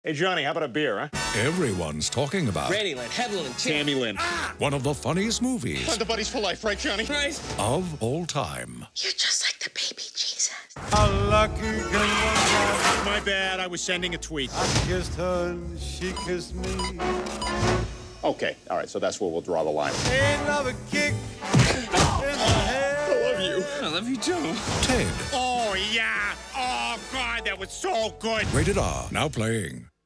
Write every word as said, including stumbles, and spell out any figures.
Hey, Johnny, how about a beer, huh? Everyone's talking about Randy Lynn, Headland, and Tammy Lynn. Ah! one of the funniest movies The buddies for life, right, Johnny? Right. of all time. You're just like the baby Jesus. How lucky can one My bad, I was sending a tweet. I kissed her and she kissed me. Okay, all right, so that's where we'll draw the line. Ain't love a kick in the head. I love you. I love you too. Ted, Oh, yeah. Oh, God, that was so good. rated R, now playing.